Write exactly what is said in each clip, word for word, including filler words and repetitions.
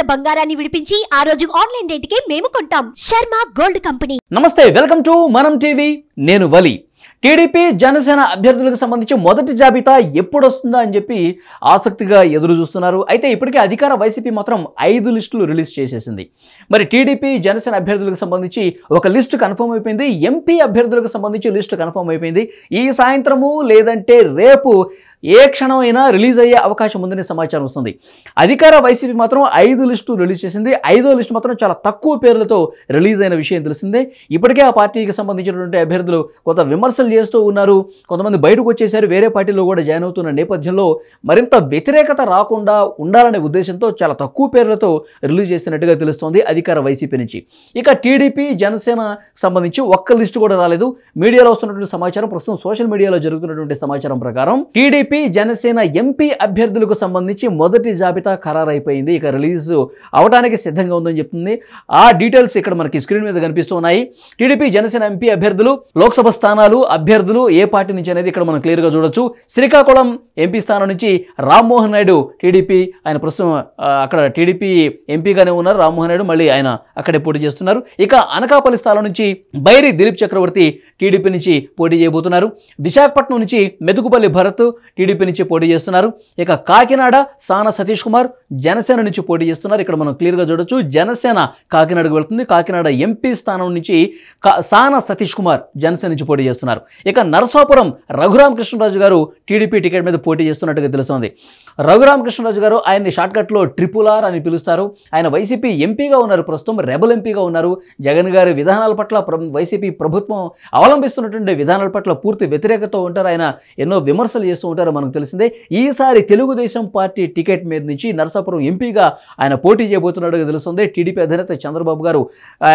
ఉన్న బంగారాన్ని విడిపించి ఆ రోజు ఆన్లైన్ రేటుకే మేము కొంటాం. Sharma gold company. నమస్తే, వెల్కమ్ టు మనం టీవీ. నేను వలి. టీడీపీ జనసేన అభ్యర్థులకు సంబంధించి మొదటి జాబితా ఎప్పుడు వస్తుందా అని చెప్పి ఆసక్తిగా ఎదురు చూస్తున్నారు. అయితే ఇప్పటికే అధికార వైసీపీ మాత్రం ఐదు లిస్టులు రిలీజ్ చేసేసింది. మరి టీడీపీ జనసేన అభ్యర్థులకు సంబంధించి ఒక లిస్టు కన్ఫర్మ్ అయిపోయింది. ఎంపీ అభ్యర్థులకు సంబంధించి లిస్టు కన్ఫర్మ్ అయిపోయింది. ఈ సాయంత్రము లేదంటే రేపు ఏ క్షణమైనా రిలీజ్ అయ్యే అవకాశం ఉందనే సమాచారం వస్తుంది. అధికార వైసీపీ మాత్రం ఐదు లిస్టు రిలీజ్ చేసింది. ఐదో లిస్టు మాత్రం చాలా తక్కువ పేర్లతో రిలీజ్ అయిన విషయం తెలిసిందే. ఇప్పటికే ఆ పార్టీకి సంబంధించినటువంటి అభ్యర్థులు కొంత విమర్శలు చేస్తూ ఉన్నారు. కొంతమంది బయటకు వచ్చేసారు, వేరే పార్టీలో కూడా జాయిన్ అవుతున్న నేపథ్యంలో మరింత వ్యతిరేకత రాకుండా ఉండాలనే ఉద్దేశంతో చాలా తక్కువ పేర్లతో రిలీజ్ చేసినట్టుగా తెలుస్తోంది అధికార వైసీపీ నుంచి. ఇక టీడీపీ జనసేన సంబంధించి ఒక్క లిస్టు కూడా రాలేదు. మీడియాలో వస్తున్నటువంటి సమాచారం, ప్రస్తుతం సోషల్ మీడియాలో జరుగుతున్నటువంటి సమాచారం ప్రకారం టీడీపీ జనసేన ఎంపీ అభ్యర్థులకు సంబంధించి మొదటి జాబితా ఖరారైపోయింది. ఇక రిలీజ్ అవడానికి సిద్ధంగా ఉందని చెప్తుంది. ఆ డీటెయిల్స్ ఇక్కడ మనకి స్క్రీన్ మీద కనిపిస్తూ ఉన్నాయి. టీడీపీ జనసేన ఎంపీ అభ్యర్థులు, లోక్సభ స్థానాలు, అభ్యర్థులు ఏ పార్టీ నుంచి అనేది ఇక్కడ మనం క్లియర్గా చూడొచ్చు. శ్రీకాకుళం ఎంపీ స్థానం నుంచి రామ్మోహన్ నాయుడు టీడీపీ, ఆయన ప్రస్తుతం అక్కడ టీడీపీ ఎంపీగానే ఉన్నారు. రామ్మోహన్ నాయుడు మళ్ళీ ఆయన అక్కడే పోటీ చేస్తున్నారు. ఇక అనకాపల్లి స్థానం నుంచి బైరి దిలీప్ చక్రవర్తి టీడీపీ నుంచి పోటీ చేయబోతున్నారు. విశాఖపట్నం నుంచి మెతుకుపల్లి భరత్ టీడీపీ నుంచి పోటీ చేస్తున్నారు. ఇక కాకినాడ సాన సతీష్ కుమార్ జనసేన నుంచి పోటీ చేస్తున్నారు. ఇక్కడ మనం క్లియర్గా చూడొచ్చు, జనసేన కాకినాడకు వెళ్తుంది. కాకినాడ ఎంపీ స్థానం నుంచి సాన సతీష్ కుమార్ జనసేన నుంచి పోటీ చేస్తున్నారు. ఇక నరసాపురం రఘురామకృష్ణరాజు గారు టీడీపీ టికెట్ మీద పోటీ చేస్తున్నట్టుగా తెలుస్తోంది. రఘురామకృష్ణరాజు గారు ఆయన్ని షార్ట్కట్లో ట్రిపుల్ ఆర్ అని పిలుస్తారు. ఆయన వైసీపీ ఎంపీగా ఉన్నారు, ప్రస్తుతం రెబల్ ఎంపీగా ఉన్నారు. జగన్ గారి విధానాల పట్ల వైసీపీ ప్రభుత్వం అవలంబిస్తున్నటువంటి విధానాల పట్ల పూర్తి వ్యతిరేకత ఉంటారు. ఆయన ఎన్నో విమర్శలు చేస్తూ ఉంటారు, మనకు తెలిసిందే. ఈసారి తెలుగుదేశం పార్టీ టికెట్ మీద నుంచి నరసాపురం ఎంపీగా ఆయన పోటీ చేయబోతున్నట్టుగా తెలుస్తుంది. టీడీపీ అధినేత చంద్రబాబు గారు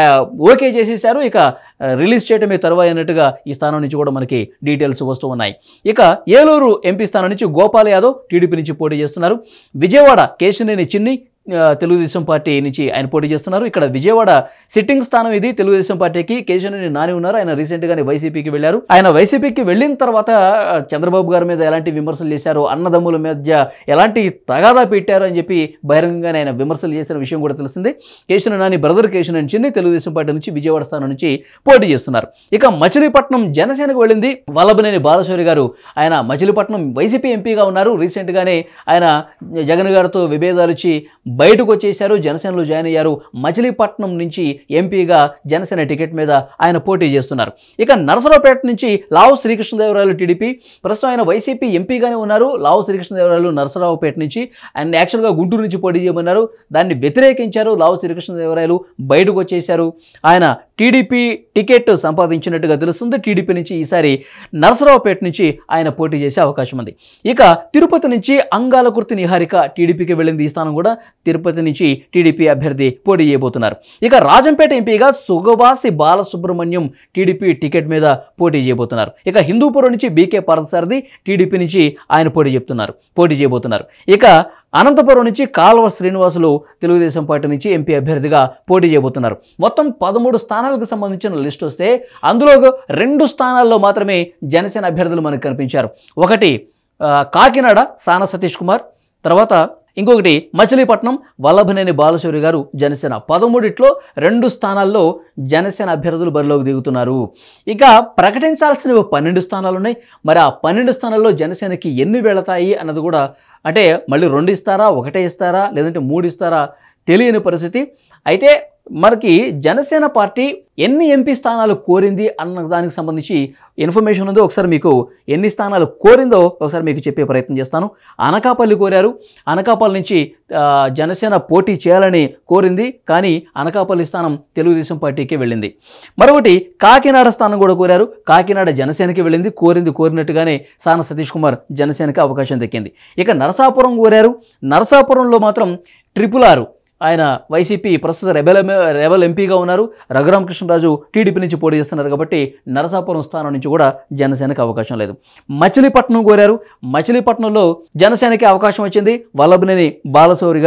ఓకే చేసేశారు. ఇక రిలీజ్ చేయడమే తరువాయి అన్నట్టుగా ఈ స్థానం నుంచి కూడా మనకి డీటెయిల్స్ వస్తూ ఉన్నాయి. ఇక ఏలూరు ఎంపీ స్థానం నుంచి గోపాల్ యాదవ్ టీడీపీ నుంచి పోటీ చేస్తున్నారు. విజయవాడ కేశినేని చిన్ని తెలుగుదేశం పార్టీ నుంచి ఆయన పోటీ చేస్తున్నారు. ఇక్కడ విజయవాడ సిట్టింగ్ స్థానం ఇది తెలుగుదేశం పార్టీకి. కేశినేని నాని ఉన్నారు, ఆయన రీసెంట్గానే వైసీపీకి వెళ్ళారు. ఆయన వైసీపీకి వెళ్ళిన తర్వాత చంద్రబాబు గారి మీద ఎలాంటి విమర్శలు చేశారు, అన్నదమ్ముల మధ్య ఎలాంటి తగాదా పెట్టారు అని చెప్పి బహిరంగంగానే ఆయన విమర్శలు చేసిన విషయం కూడా తెలిసిందే. కేశినేని నాని బ్రదర్ కేశినేని చిన్ని తెలుగుదేశం పార్టీ నుంచి విజయవాడ స్థానం నుంచి పోటీ చేస్తున్నారు. ఇక మచిలీపట్నం జనసేనకు వెళ్ళింది వల్లభనేని బాలశౌరి గారు. ఆయన మచిలీపట్నం వైసీపీ ఎంపీగా ఉన్నారు. రీసెంట్గానే ఆయన జగన్ గారితో విభేదాలు వచ్చి బయటకు వచ్చేశారు, జనసేనలో జాయిన్ అయ్యారు. మచిలీపట్నం నుంచి ఎంపీగా జనసేన టికెట్ మీద ఆయన పోటీ చేస్తున్నారు. ఇక నరసరావుపేట నుంచి లావు శ్రీకృష్ణదేవరాయలు టీడీపీ, ప్రస్తుతం ఆయన వైసీపీ ఎంపీగానే ఉన్నారు. లావు శ్రీకృష్ణదేవరాయలు నరసరావుపేట నుంచి అండ్ యాక్చువల్గా గుంటూరు నుంచి పోటీ చేయమన్నారు, దాన్ని వ్యతిరేకించారు. లావు శ్రీకృష్ణదేవరాయలు బయటకు వచ్చేశారు. ఆయన టీడీపీ టికెట్ సంపాదించినట్టుగా తెలుస్తుంది. టీడీపీ నుంచి ఈసారి నరసరావుపేట నుంచి ఆయన పోటీ చేసే అవకాశం ఉంది. ఇక తిరుపతి నుంచి అంగాలకుర్తి నిహారిక టీడీపీకి వెళ్ళింది. ఈ స్థానం కూడా తిరుపతి నుంచి టీడీపీ అభ్యర్థి పోటీ చేయబోతున్నారు. ఇక రాజంపేట ఎంపీగా సుగవాసి బాలసుబ్రహ్మణ్యం టీడీపీ టికెట్ మీద పోటీ చేయబోతున్నారు. ఇక హిందూపురం నుంచి బీకే పార్థసారథి టీడీపీ నుంచి ఆయన పోటీ చెప్తున్నారు పోటీ చేయబోతున్నారు. ఇక అనంతపురం నుంచి కాల్వ శ్రీనివాసులు తెలుగుదేశం పార్టీ నుంచి ఎంపీ అభ్యర్థిగా పోటీ చేయబోతున్నారు. మొత్తం పదమూడు స్థానాలకు సంబంధించిన లిస్ట్ వస్తే అందులో రెండు స్థానాల్లో మాత్రమే జనసేన అభ్యర్థులు మనకు కనిపించారు. ఒకటి కాకినాడ సాన సతీష్ కుమార్, తర్వాత ఇంకొకటి మచిలీపట్నం వల్లభనేని బాలశౌరి గారు జనసేన. పదమూడిట్లో రెండు స్థానాల్లో జనసేన అభ్యర్థులు బరిలోకి దిగుతున్నారు. ఇక ప్రకటించాల్సినవి పన్నెండు స్థానాలు ఉన్నాయి. మరి ఆ పన్నెండు స్థానాల్లో జనసేనకి ఎన్ని వెళతాయి అన్నది కూడా, అంటే మళ్ళీ రెండు ఇస్తారా, ఒకటే ఇస్తారా, లేదంటే మూడు ఇస్తారా తెలియని పరిస్థితి. అయితే మనకి జనసేన పార్టీ ఎన్ని ఎంపీ స్థానాలు కోరింది అన్న దానికి సంబంధించి ఇన్ఫర్మేషన్ ఉంది. ఒకసారి మీకు ఎన్ని స్థానాలు కోరిందో ఒకసారి మీకు చెప్పే ప్రయత్నం చేస్తాను. అనకాపల్లి కోరారు. అనకాపల్లి నుంచి జనసేన పోటీ చేయాలని కోరింది, కానీ అనకాపల్లి స్థానం తెలుగుదేశం పార్టీకి వెళ్ళింది. మరొకటి కాకినాడ స్థానం కూడా కోరారు. కాకినాడ జనసేనకి వెళ్ళింది. కోరింది కోరినట్టుగానే సాన సతీష్ కుమార్ జనసేనకి అవకాశం దక్కింది. ఇక నరసాపురం కోరారు. నరసాపురంలో మాత్రం ట్రిపుల్ ఆరు ఆయన వైసీపీ ప్రస్తుత రెబల్ రెబల్ ఎంపీగా ఉన్నారు. రఘురామకృష్ణరాజు టీడీపీ నుంచి పోటీ చేస్తున్నారు కాబట్టి నరసాపురం స్థానం నుంచి కూడా జనసేనకి అవకాశం లేదు. మచిలీపట్నం కోరారు. మచిలీపట్నంలో జనసేనకి అవకాశం వచ్చింది. వల్లభనేని బాలశౌరి గారు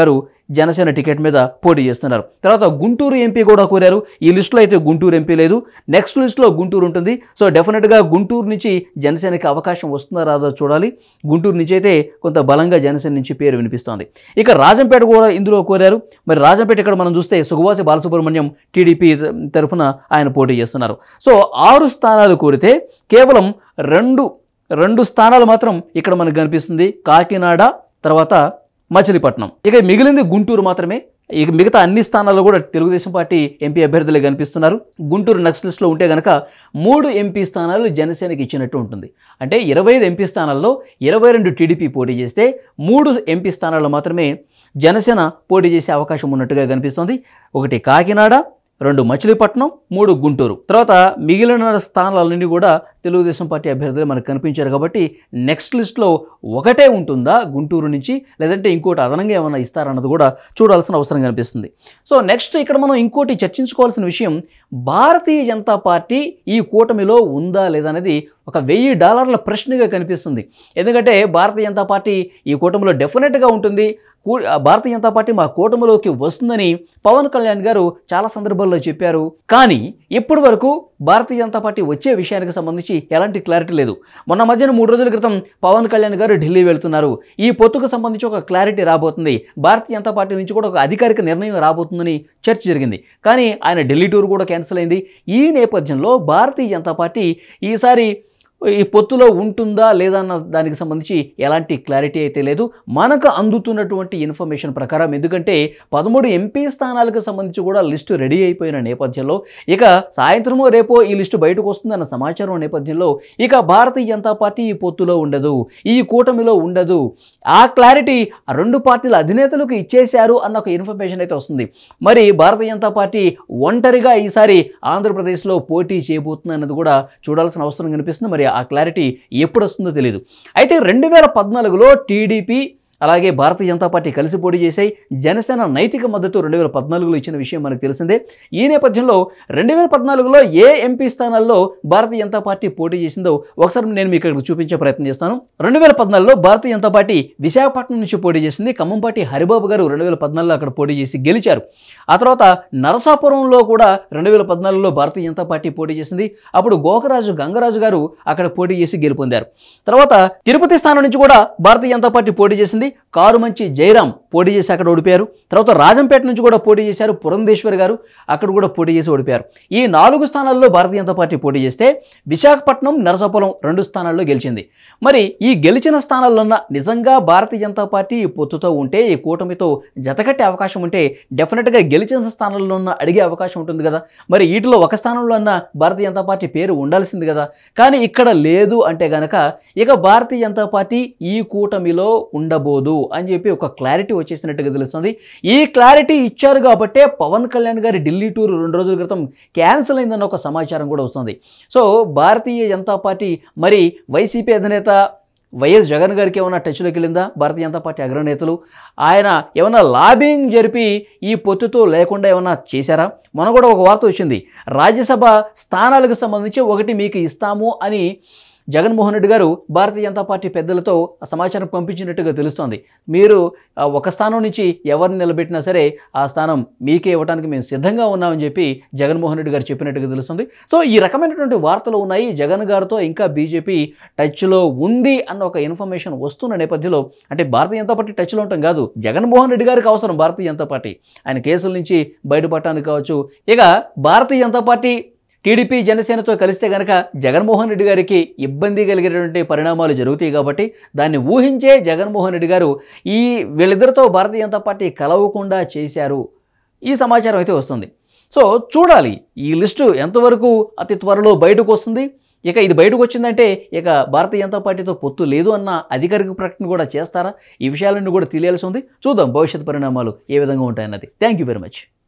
జనసేన టికెట్ మీద పోటీ చేస్తున్నారు. తర్వాత గుంటూరు ఎంపీ కూడా కోరారు. ఈ లిస్టులో అయితే గుంటూరు ఎంపీ లేదు, నెక్స్ట్ లిస్టులో గుంటూరు ఉంటుంది. సో డెఫినెట్గా గుంటూరు నుంచి జనసేనకి అవకాశం వస్తుందా రాదో చూడాలి. గుంటూరు నుంచి అయితే కొంత బలంగా జనసేన నుంచి పేరు వినిపిస్తోంది. ఇక రాజంపేట కూడా ఇందులో కోరారు. మరి రాజంపేట ఇక్కడ మనం చూస్తే సుగవాసి బాలసుబ్రహ్మణ్యం టీడీపీ తరఫున ఆయన పోటీ చేస్తున్నారు. సో ఆరు స్థానాలు కోరితే కేవలం రెండు రెండు స్థానాలు మాత్రం ఇక్కడ మనకు కనిపిస్తుంది, కాకినాడ తర్వాత మచిలీపట్నం. ఇక మిగిలింది గుంటూరు మాత్రమే. ఇక మిగతా అన్ని స్థానాల్లో కూడా తెలుగుదేశం పార్టీ ఎంపీ అభ్యర్థులే కనిపిస్తున్నారు. గుంటూరు నెక్స్ట్ లిస్ట్లో ఉంటే కనుక మూడు ఎంపీ స్థానాలు జనసేనకి ఇచ్చినట్టు ఉంటుంది. అంటే ఇరవై ఐదు ఎంపీ స్థానాల్లో ఇరవై రెండు టీడీపీ పోటీ చేస్తే మూడు ఎంపీ స్థానాల్లో మాత్రమే జనసేన పోటీ చేసే అవకాశం ఉన్నట్టుగా కనిపిస్తోంది. ఒకటి కాకినాడ, రెండు మచిలీపట్నం, మూడు గుంటూరు. తర్వాత మిగిలిన స్థానాలన్నీ కూడా తెలుగుదేశం పార్టీ అభ్యర్థులు మనకు కనిపించారు. కాబట్టి నెక్స్ట్ లిస్ట్లో ఒకటే ఉంటుందా గుంటూరు నుంచి, లేదంటే ఇంకోటి అదనంగా ఏమైనా ఇస్తారన్నది కూడా చూడాల్సిన అవసరం కనిపిస్తుంది. సో నెక్స్ట్ ఇక్కడ మనం ఇంకోటి చర్చించుకోవాల్సిన విషయం, భారతీయ జనతా పార్టీ ఈ కూటమిలో ఉందా లేదా అనేది ఒక వెయ్యి డాలర్ల ప్రశ్నగా కనిపిస్తుంది. ఎందుకంటే భారతీయ జనతా పార్టీ ఈ కూటమిలో డెఫినెట్గా ఉంటుంది. భారతీయ జనతా పార్టీ మా కూటమిలోకి వస్తుందని పవన్ కళ్యాణ్ గారు చాలా సందర్భాల్లో చెప్పారు. కానీ ఇప్పటి వరకు భారతీయ జనతా పార్టీ వచ్చే విషయానికి సంబంధించి ఎలాంటి క్లారిటీ లేదు. మొన్న మధ్యన మూడు రోజుల క్రితం పవన్ కళ్యాణ్ గారు ఢిల్లీ వెళ్తున్నారు. ఈ పొత్తుకు సంబంధించి ఒక క్లారిటీ రాబోతుంది, భారతీయ జనతా పార్టీ నుంచి కూడా ఒక అధికారిక నిర్ణయం రాబోతుందని చర్చ జరిగింది. కానీ ఆయన ఢిల్లీ టూర్ కూడా క్యాన్సిల్ అయింది. ఈ నేపథ్యంలో భారతీయ జనతా పార్టీ ఈసారి ఈ పొత్తులో ఉంటుందా లేదా అన్న దానికి సంబంధించి ఎలాంటి క్లారిటీ అయితే లేదు మనకు అందుతున్నటువంటి ఇన్ఫర్మేషన్ ప్రకారం. ఎందుకంటే పదమూడు ఎంపీ స్థానాలకు సంబంధించి కూడా లిస్టు రెడీ అయిపోయిన నేపథ్యంలో, ఇక సాయంత్రమో రేపో ఈ లిస్టు బయటకు వస్తుందన్న సమాచారం నేపథ్యంలో ఇక భారతీయ జనతా పార్టీ ఈ పొత్తులో ఉండదు, ఈ కూటమిలో ఉండదు, ఆ క్లారిటీ రెండు పార్టీల అధినేతలకు ఇచ్చేశారు అన్న ఒక ఇన్ఫర్మేషన్ అయితే వస్తుంది. మరి భారతీయ జనతా పార్టీ ఒంటరిగా ఈసారి ఆంధ్రప్రదేశ్లో పోటీ చేయబోతుంది అన్నది కూడా చూడాల్సిన అవసరం కనిపిస్తుంది. మరి ఆ క్లారిటీ ఎప్పుడు వస్తుందో తెలియదు. అయితే రెండు వేల పద్నాలుగులో టీడీపీ అలాగే భారతీయ జనతా పార్టీ కలిసి పోటీ చేశాయి. జనసేన నైతిక మద్దతు రెండు వేల పద్నాలుగులో ఇచ్చిన విషయం మనకు తెలిసిందే. ఈ నేపథ్యంలో రెండు వేల పద్నాలుగులో ఏ ఎంపీ స్థానాల్లో భారతీయ జనతా పార్టీ పోటీ చేసిందో ఒకసారి నేను మీకు ఇక్కడ చూపించే ప్రయత్నం చేస్తాను. రెండు వేల పద్నాలుగులో భారతీయ జనతా పార్టీ విశాఖపట్నం నుంచి పోటీ చేసింది. ఖమ్మంపాటి హరిబాబు గారు రెండు వేల పద్నాలుగులో అక్కడ పోటీ చేసి గెలిచారు. ఆ తర్వాత నరసాపురంలో కూడా రెండు వేల పద్నాలుగులో భారతీయ జనతా పార్టీ పోటీ చేసింది. అప్పుడు గోకరాజు గంగరాజు గారు అక్కడ పోటీ చేసి గెలుపొందారు. తర్వాత తిరుపతి స్థానం నుంచి కూడా భారతీయ జనతా పార్టీ పోటీ చేసింది. కారుమంచి జయరాం పోటీ చేసి అక్కడ ఓడిపోయారు. తర్వాత రాజంపేట నుంచి కూడా పోటీ చేశారు పురంధేశ్వర్ గారు, అక్కడ కూడా పోటీ చేసి ఓడిపోయారు. ఈ నాలుగు స్థానాల్లో భారతీయ జనతా పార్టీ పోటీ చేస్తే విశాఖపట్నం, నరసాపురం రెండు స్థానాల్లో గెలిచింది. మరి ఈ గెలిచిన స్థానాల్లో నిజంగా భారతీయ జనతా పార్టీ ఈ పొత్తుతో ఉంటే, ఈ కూటమితో జతకట్టే అవకాశం ఉంటే డెఫినెట్గా గెలిచిన స్థానాల్లో ఉన్న అడిగే అవకాశం ఉంటుంది కదా. మరి వీటిలో ఒక స్థానంలో ఉన్న భారతీయ జనతా పార్టీ పేరు ఉండాల్సింది కదా. కానీ ఇక్కడ లేదు అంటే గనక ఇక భారతీయ జనతా పార్టీ ఈ కూటమిలో ఉండబోదు అని చెప్పి ఒక క్లారిటీ వచ్చేసినట్టుగా తెలుస్తుంది. ఈ క్లారిటీ ఇచ్చారు కాబట్టే పవన్ కళ్యాణ్ గారి ఢిల్లీ టూర్ రెండు రోజుల క్రితం క్యాన్సిల్ అయిందన్న ఒక సమాచారం కూడా వస్తుంది. సో భారతీయ జనతా పార్టీ మరి వైసీపీ అధినేత వైఎస్ జగన్ గారికి ఏమైనా టచ్లోకి వెళ్ళిందా? భారతీయ జనతా పార్టీ అగ్రనేతలు ఆయన ఏమైనా లాబింగ్ జరిపి ఈ పొత్తుతో లేకుండా ఏమైనా చేశారా? మొన్న కూడా ఒక వార్త వచ్చింది, రాజ్యసభ స్థానాలకు సంబంధించి ఒకటి మీకు ఇస్తాము అని జగన్మోహన్ రెడ్డి గారు భారతీయ జనతా పార్టీ పెద్దలతో సమాచారం పంపించినట్టుగా తెలుస్తోంది. మీరు ఒక స్థానం నుంచి ఎవరిని నిలబెట్టినా సరే ఆ స్థానం మీకే ఇవ్వడానికి మేము సిద్ధంగా ఉన్నామని చెప్పి జగన్మోహన్ రెడ్డి గారు చెప్పినట్టుగా తెలుస్తుంది. సో ఈ రకమైనటువంటి వార్తలు ఉన్నాయి. జగన్ గారితో ఇంకా బీజేపీ టచ్లో ఉంది అన్న ఒక ఇన్ఫర్మేషన్ వస్తున్న నేపథ్యంలో, అంటే భారతీయ జనతా పార్టీ టచ్లో ఉండటం కాదు, జగన్మోహన్ రెడ్డి గారికి అవసరం భారతీయ జనతా పార్టీ, ఆయన కేసుల నుంచి బయటపడటానికి కావచ్చు. ఇక భారతీయ జనతా పార్టీ టీడీపీ జనసేనతో కలిస్తే కనుక జగన్మోహన్ రెడ్డి గారికి ఇబ్బంది కలిగేటువంటి పరిణామాలు జరుగుతాయి. కాబట్టి దాన్ని ఊహించే జగన్మోహన్ రెడ్డి గారు ఈ వీళ్ళిద్దరితో భారతీయ జనతా పార్టీ కలవకుండా చేశారు, ఈ సమాచారం అయితే వస్తుంది. సో చూడాలి ఈ లిస్టు ఎంతవరకు అతి త్వరలో బయటకు వస్తుంది. ఇక ఇది బయటకు వచ్చిందంటే ఇక భారతీయ జనతా పార్టీతో పొత్తు లేదు అన్న అధికారిక ప్రకటన కూడా చేస్తారా? ఈ విషయాలన్నీ కూడా తెలియాల్సి ఉంది. చూద్దాం భవిష్యత్ పరిణామాలు ఏ విధంగా ఉంటాయన్నది. Thank you very much.